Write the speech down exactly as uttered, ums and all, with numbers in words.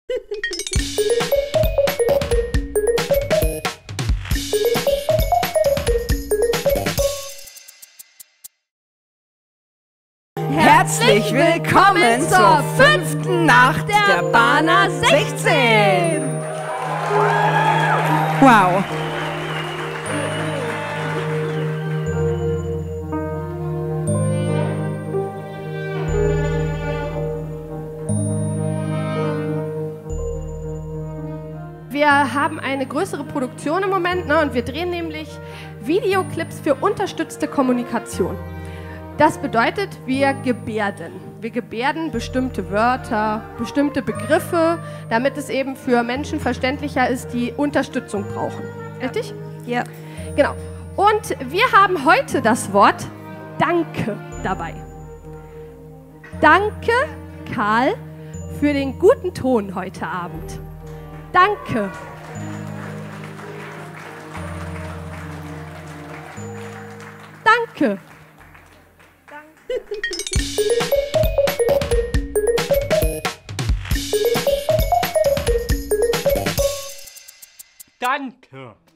Herzlich willkommen zur fünften Nacht der Bana sechzehn! Wow! Wir haben eine größere Produktion im Moment, ne, und wir drehen nämlich Videoclips für unterstützte Kommunikation. Das bedeutet, wir gebärden. Wir gebärden bestimmte Wörter, bestimmte Begriffe, damit es eben für Menschen verständlicher ist, die Unterstützung brauchen. Richtig? Ja. Genau. Und wir haben heute das Wort Danke dabei. Danke, Karl, für den guten Ton heute Abend. Danke. Danke. Danke.